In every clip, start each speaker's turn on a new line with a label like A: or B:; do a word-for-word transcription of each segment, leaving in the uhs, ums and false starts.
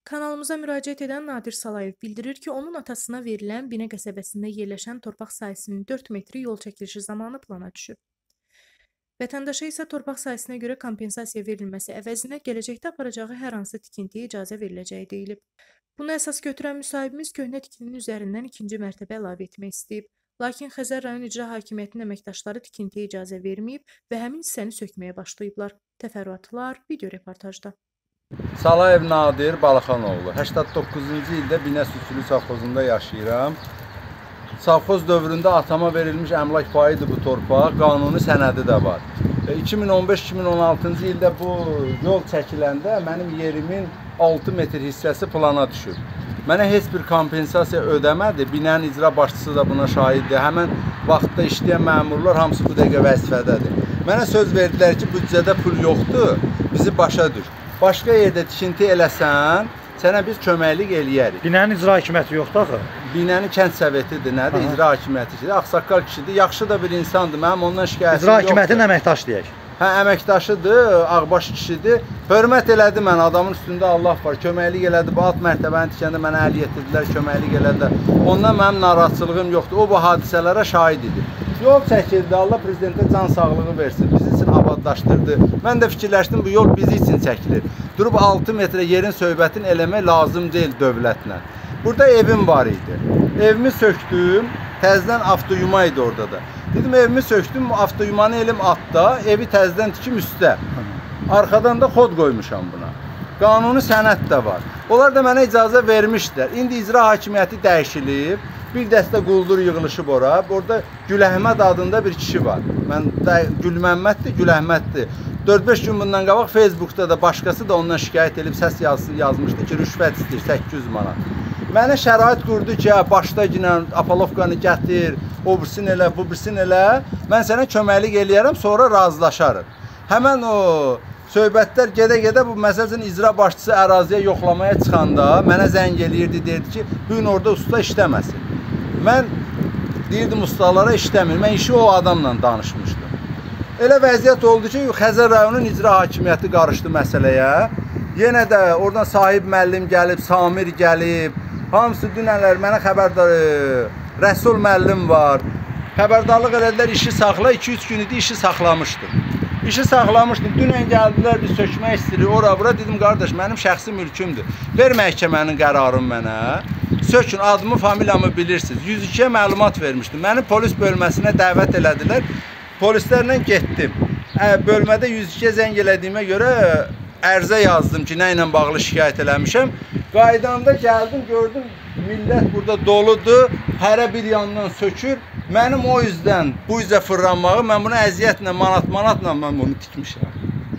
A: Kanalımıza müraciət edən Nadir Salayev bildirir ki, onun atasına verilən Binə qəsəbəsində yerləşən torpaq sahəsinin dörd metri yol çəkilişi zamanı plana düşüb. Vətəndaşa isə torpaq sahəsinə görə kompensasiya verilməsi əvəzinə gələcəkdə aparacağı hər hansı tikintiyə icazə veriləcəyi deyilib. Bunu əsas götürən müsahibimiz köhnə tikilinin üzərindən ikinci mərtəbə əlavə etmək istəyib. Lakin Xəzər rayon İcra Hakimiyyətinin əməkdaşları tikintiyə icazə verməyib və həmin hissəni sökməyə başlayıblar. Təfərrüatlar video reportajda.
B: Salayev Nadir Balaxanoğlu. səksən doqquzuncu ildə Binə Sütülü Savxozunda yaşayıram. Savxoz dövründə atama verilmiş əmlak payıdır bu torpaq, qanuni sənədi də var. iki min on beş iki min on altıncı ildə bu yol çəkiləndə mənim yerimin altı metr hissəsi plana düşüb. Mənə heç bir kompensasiya ödəmədi. Binənin icra başçısı da buna şahiddir. Həmən vaxtda işləyən məmurlar hamısı bu dəqiqə vəzifədədir. Mənə söz verdilər ki, büdcədə pul yoxdur, bizi başa düş. Başqa yerdə tikinti eləsən, sənə biz köməklik eləyərik.
C: Binənin icra hakimiyyəti yoxdur axı.
B: Binənin kənd sovetidir, nədir? İcra hakimiyyəti işidir. Ağsaqqal kişidir, yaxşı da bir insandır. Mənim ondan şikayətim yoxdur.
C: İcra hakimiyyətinin əməkdaşı deyək.
B: Hə, əməkdaşıdır, ağbaş kişidir. Hörmət elədi mən, adamın üstündə Allah var. Köməklik elədi, bu alt mərtəbəni tikəndə mənə əl yetirdilər, köməklik elədilər. Ondan mənim narahatçılığım yoxdur. O, bu hadisələrə şahid idi. Yol çəkildi, Allah prezidentə can sağlığı versin, bizi üçün abadlaşdırdı. Mən də fikirləşdim, bu yol bizi üçün çəkilir. Durub altı metrə yerin söhbətini eləmək lazım deyil dövlətlə. Burada evim var idi. Evimi söktüm, təzədən avtoyuma idi orada da. Dedim, evimi söktüm, avtoyumanı elim atda, evi təzədən tikim üstdə. Arxadan da kod qoymuşam buna. Qanuni sənəd də var. Onlar da mənə icazə vermişdilər. İndi icra hakimiyyəti dəyişilib. Bir dəstə quldur yığılışıb ora. Orada Güləhməd adında bir kişi var. Mən Gülməmməddir, Güləhməddir. dörd beş gün bundan qabaq Facebookda da başqası da ondan şikayət edib səs yazısı yazmışdı ki, rüşvət istəyir səkkiz yüz manat. Mənə şərait qurdu ki, başda ginən apalovkanı gətir, o birsin elə, bu birsin elə. Mən sənə köməklik eləyərəm, sonra razılaşarıq. Həmən o söhbətlər gedə-gedə bu məsələn icra başçısı əraziyə yoxlamaya çıxanda mənə zəng eləyirdi, deyirdi ki, bu gün orada usta işləməsin. Mən deyirdim ustalara işləmir. Mən işi o adamla danışmışdım. Elə vəziyyət oldu ki, Xəzər rayonunun icra hakimiyyəti qarışdı məsələyə. Yenə də oradan sahib müəllim gəlib, Samir gəlib. Hamısı dünənlər mənə xəbərdar, Rəsul müəllim var. Xəbərdarlıq elədilər, işi saxla. iki üç gün idi, işi saxlamışdım. İşi saxlamışdım. Dünən gəldilər, biz sökmək istəyirik. Ora bura dedim, qardaş, mənim şəxsi mülkümdür. Ver məhkəmənin qərarını mənə. Sökün, adımı, familiyamı bilirsiniz. yüz ikiyə məlumat vermişdim. Məni polis bölməsinə dəvət elədilər. Polislərlə getdim. Bölmədə yüz ikiyə zəng elədiyimə görə ərzə yazdım ki, nə ilə bağlı şikayət eləmişəm. Qaydanda gəldim, gördüm, millət burada doludur, hərə bir yandan sökür. Mənim o yüzdən bu üzə fırlanmağı, mən bunu əziyyətlə, manat-manatla mən bunu tikmişəm.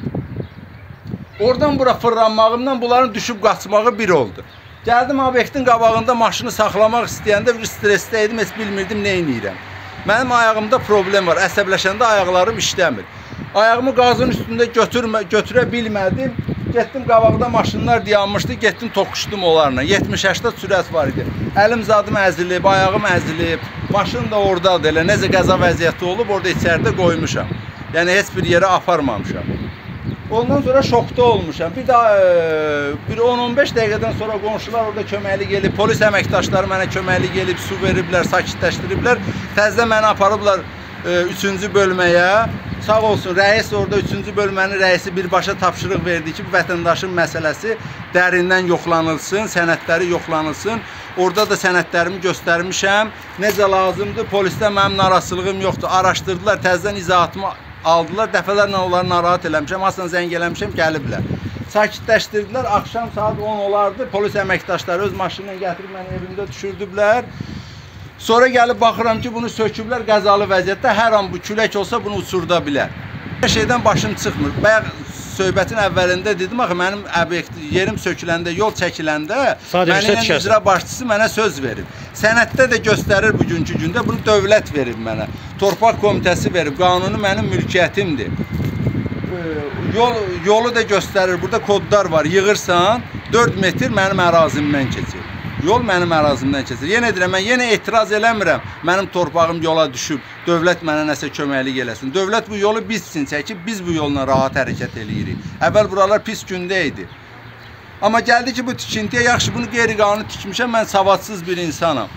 B: Oradan bura fırlanmağımdan bunların düşüb qaçmağı bir oldu. Gəldim, obyektin qabağında maşını saxlamaq istəyəndə bir stressdəydim, heç bilmirdim, nə inəyirəm. Mənim ayağımda problem var, əsəbləşəndə ayaqlarım işləmir. Ayağımı qazın üstündə götürmə, götürə bilmədim. Getdim, qabaqda maşınlar dayanmışdı, getdim, toqquşdum onlarla. yetmiş səksən sürət var idi. Əlim zadım əzilib, ayağım əzilib. Maşın da oradadır, elə necə qəza vəziyyəti olub, orada içəridə qoymuşam. Yəni, heç bir yerə aparmamışam. Ondan sonra şokda olmuşam. Bir daha bir on on beş dəqiqədən sonra qonşular orada köməklik elib, polis əməkdaşları mənə köməklik elib, su veriblər, sakitləşdiriblər. Təzədən məni aparıblar üçüncü bölməyə. Sağ olsun, rəis orada üçüncü bölmənin rəisi birbaşa tapşırıq verdi ki, bu vətəndaşın məsələsi dərindən yoxlanılsın, sənədləri yoxlanılsın. Orada da sənədlərimi göstərmişəm. Necə lazımdır, polisdə mənim narahatsızlığım yoxdur. Araşdırdılar, təzədən izahatımı aldılar, dəfələrlə onları narahat eləmişəm, aslında zəng eləmişəm, gəliblər. Sakitləşdirdilər, axşam saat on olardı, polis əməkdaşları öz maşınla gətirib məni evimdə düşürdüblər. Sonra gəlib baxıram ki, bunu söküblər qəzalı vəziyyətdə, hər an bu külək olsa bunu uçurda bilər. Hər şeydən başım çıxmır. Bayaq söhbətin əvvəlində dedim, axı mənim yerim söküləndə, yol çəkiləndə mənim icra başçısı mənə söz verib. Sənəddə də göstərir bugünkü gündə, bunu dövlət verib mənə. Torpaq komitəsi verib, qanuni mənim mülkiyyətimdir. Yol, yolu da göstərir, burada kodlar var, yığırsan, dörd metr mənim ərazimdən keçir. Yol mənim ərazimdən keçir. Yenə deyirəm, mən yenə etiraz eləmirəm. Mənim torpağım yola düşüb, dövlət mənə nəsə köməklik eləsin. Dövlət bu yolu biz üçün çəkib, biz bu yolla rahat hərəkət eləyirik. Əvvəl buralar pis gündə idi. Amma gəldi ki, bu tikintiyə yaxşı bunu qeyri-qanuni tikmişəm, mən savadsız bir insanam.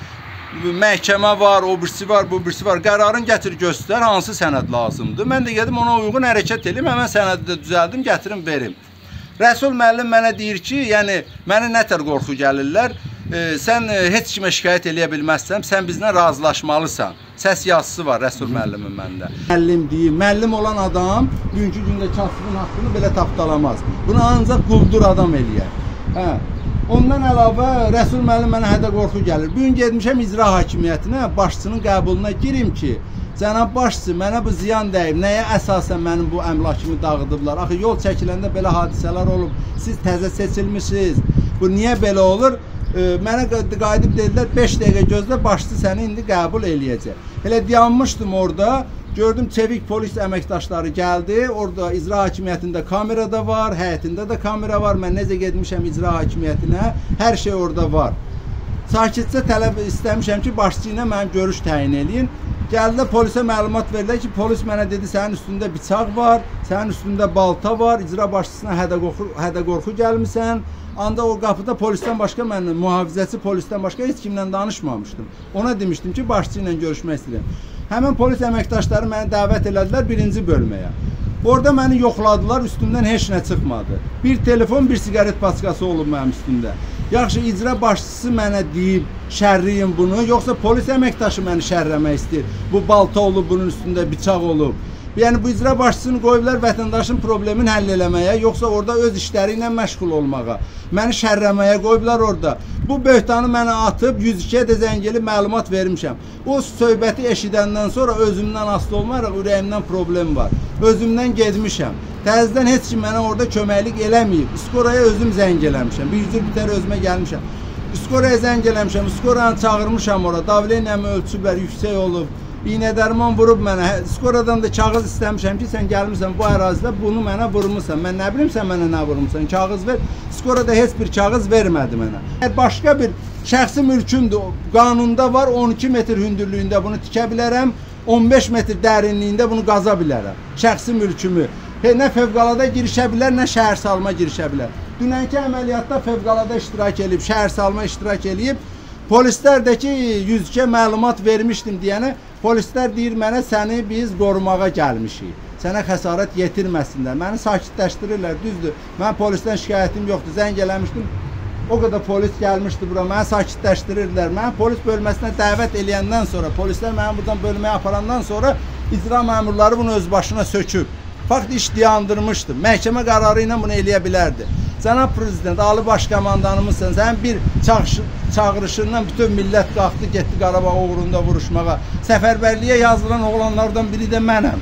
B: Məhkəmə var, o birisi var, bu birisi var. Qərarın gətir göstər, hansı sənəd lazımdır. Mən də gedim ona uyğun hərəkət edeyim, həmən sənədi də düzəldim, gətirim, verim. Rəsul müəllim mənə deyir ki, yəni mənə nətər qorxu gəlirlər, e, sən e, heç kimə şikayət eləyə bilməzsən, sən bizlə razılaşmalısan. Səs yazısı var Rəsul müəllimin məndə. Müəllim deyir, müəllim olan adam bugünkü gündə kasıbın haqqını belə tapdalamaz. Bunu ancaq quldur adam eləyər. Hə. Ondan əlavə Rəsul müəllim mənə hədə qorxu gəlir. Bugün getmişəm icra hakimiyyətinə, başçının qəbuluna girim ki, cənab başçı, mənə bu ziyan dəyib. Nəyə əsasən mənim bu əmlakımı dağıdıblar? Axı yol çəkiləndə belə hadisələr olub. Siz təzə seçilmişsiniz. Bu niyə belə olur? E, mənə qayıdıb dedilər, beş dəqiqə gözlə, başçı səni indi qəbul eləyəcək. Elə dayanmışdım orada. Gördüm çevik polis əməkdaşları gəldi. Orada icra hakimiyyətində kamera da var, həyətində də kamera var. Mən necə getmişəm icra hakimiyyətinə, hər şey orada var. Sakitcə tələb istəmişəm ki, başçı ilə mənim görüş təyin eləyin. Gəldilər polisə məlumat verdilər ki, polis mənə dedi, sənin üstündə bıçaq var, sənin üstündə balta var, icra başçısına hədə qorxu, hədə qorxu gəlmisən. Anda o qapıda polisdən başqa mən mühafizəçi polisdən başqa heç kimlə danışmamışdım. Ona demişdim ki, başçı ilə görüşmək istəyirəm. Həmin polis əməkdaşları məni dəvət elədilər birinci bölməyə. Orada məni yoxladılar, üstümdən heç nə çıxmadı. Bir telefon, bir sigaret paçkası olub mənim üstümdə. Yaxşı, icra başçısı mənə deyib, şərriyim bunu, yoxsa polis əməkdaşı məni şərrəmək istəyir. Bu balta olub, bunun üstündə bıçaq olub. Yəni, bu icra başçısını qoyublar vətəndaşın problemini həll eləməyə, yoxsa orada öz işləri ilə məşğul olmağa. Məni şərrəməyə qoyublar orada. Bu böhtanı mənə atıb, yüz ikiyə də zəng elib məlumat vermişəm. O söhbəti eşidəndən sonra özümdən asılı olmayaraq ürəyimdən problem var. Özümdən gedmişəm. Təzədən heç kim mənə orada köməklik eləməyib. İskoraya özüm zəng eləmişəm. Bir yüzür bitər özümə gəlmişəm. İskoraya zəng eləmişəm. İskoranı çağırmışam ora. Davleniyamı ölçüblər, yüksək olub. İynə dərman vurub mənə. İskoradan da kağız istəmişəm ki, sən gəlmirsən bu ərazidə bunu mənə vurmusan. Mən nə bilim sən mənə nə vurmusan? Kağız ver. İskorada heç bir kağız vermədi mənə. Başqa bir şəxsi mülkümdür. Qanunda var on iki metr hündürlüyündə bunu tikə bilərəm. on beş metr dərinliyində bunu qaza bilərəm. Şəxsi mülkümü. He, nə fövqəladə girişə bilər, nə şəhər salma girişə bilər. Dünənki əməliyyatda fövqəladə iştirak edib, şəhər salma iştirak edib. Polislər də ki, yüz ikiyə məlumat vermişdim deyənə, polislər deyir mənə, səni biz qorumağa gəlmişik. Sənə xəsarət yetirməsinlər. Məni sakitləşdirirlər, düzdür. Mən polisdən şikayətim yoxdur, zəng eləmişdim. O qədər polis gəlmişdi bura, məni sakitləşdirirlər. Məni polis bölməsinə dəvət eləyəndən sonra, polislər məni buradan bölməyə aparandan sonra icra məmurları bunu öz başına söküb. Fakt iş dayandırmışdı. Məhkəmə qərarı ilə bunu eləyə bilərdi. Cənab Prezident, Ali Baş Komandanımızsan, sənin bir çağırışından bütün millət qalxdı, getdi Qarabağ uğrunda vuruşmağa. Səfərbərliyə yazılan oğlanlardan biri də mənəm.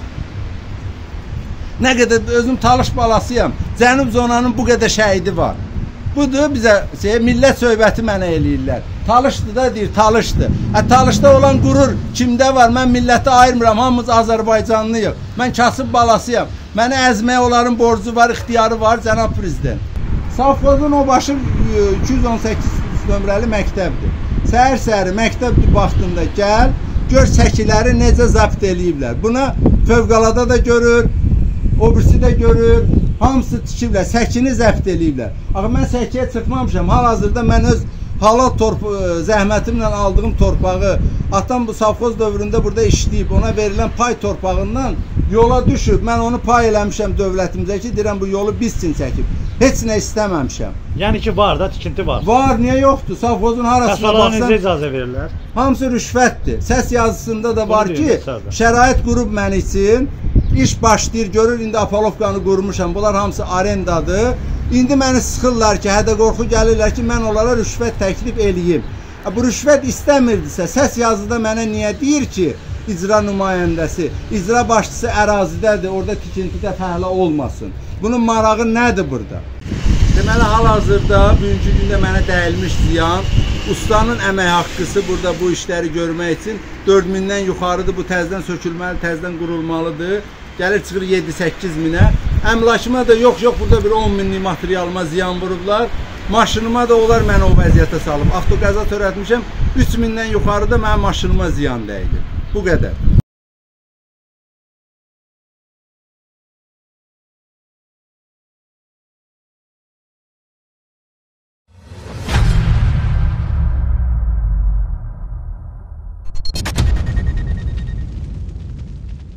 B: Nə qədər özüm Talış balasıyam. Cənub zonanın bu qədər şəhidi var. Budur bizə şey, millət söhbəti mənə eləyirlər. Talışdı da deyir, Talışdı. Hə, Talışda olan qürur kimdə var? Mən milləti ayırmıram, hamımız Azərbaycanlıyıq. Mən kasıb balasıyam. Mənə əzməyə onların borcu var, ixtiyarı var, Cənab Prezident. Safxozun o başı iki yüz on səkkiz nömrəli məktəbdir. Səhər-səhəri məktəb vaxtında gəl, gör çəkiləri necə zəbt eləyiblər. Buna fövqəlada da görür, o birisi də görür, hamısı tikiblər, səkini zəbt eləyiblər. Axı mən səkiyə çıxmamışam, hal-hazırda mən öz halal zəhmətimlə aldığım torpağı, atam bu safxoz dövründə burada işləyib, ona verilən pay torpağından yola düşüb, mən onu pay eləmişəm dövlətimizə ki, deyirəm bu yolu biz üçün çəkib. Heç nə istəməmişəm.
C: Yəni ki, var da, tikinti var.
B: Var, niyə yoxdur? Safxozun harasına baxsan...
C: Qəsəbələrə necə icazə verirlər?
B: Hamısı rüşvətdir. Səs yazısında da var ki, şərait qurub mən üçün, iş başlayır, görür, indi Apolovkanı qurmuşam, bunlar hamısı arendadır. İndi məni sıxırlar ki, hədə qorxu gəlirlər ki, mən onlara rüşvət təklif eləyim. Bu rüşvət istəmirdisə, səs yazıda mənə niyə deyir ki, icra nümayəndəsi, icra başçısı ərazidədir, orada tikintidə fəhlə olmasın. Bunun marağı nədir burada? Deməli, hal-hazırda bugünkü gündə mənə dəyilmiş ziyan, ustanın əmək haqqısı burada bu işləri görmək üçün dörd mindən yuxarıdır, bu təzdən sökülməli, təzdən qurulmalıdır. Gəlir çıxır yeddi səkkiz minə. Əmlakıma da yox, yox, burada bir on minlik materialıma ziyan vurublar. Maşınıma da onlar məni o vəziyyətə salıb. Avtoqəza törətmişəm, üç mindən yuxarıda mənim maşınıma ziyan dəydi. Bu qədər.